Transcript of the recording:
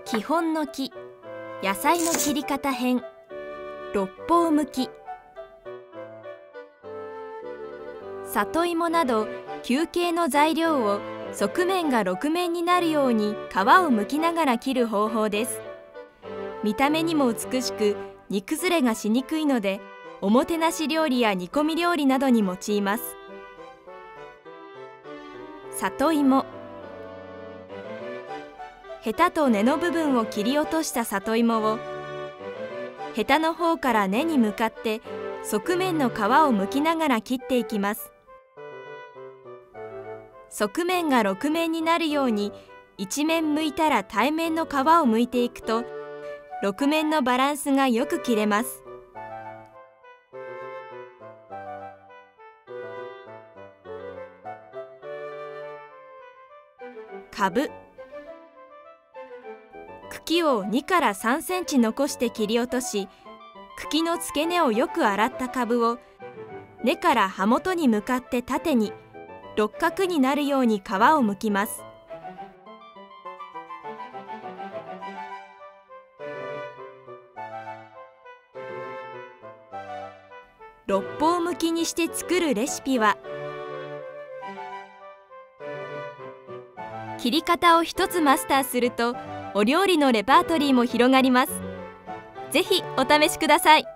基本の木、野菜の切り方編、六方向き。里芋など球形の材料を側面が6面になるように皮を剥きながら切る方法です。見た目にも美しく煮崩れがしにくいので、おもてなし料理や煮込み料理などに用います。里芋。ヘタと根の部分を切り落とした里芋をヘタの方から根に向かって側面の皮を剥きながら切っていきます。側面が6面になるように1面剥いたら対面の皮を剥いていくと6面のバランスがよく切れます。かぶ。茎を2から3センチ残して切り落とし、茎の付け根をよく洗ったかぶを根から葉元に向かって縦に六角になるように皮を剥きます。六方向きにして作るレシピは、切り方を一つマスターするとお料理のレパートリーも広がります。ぜひお試しください。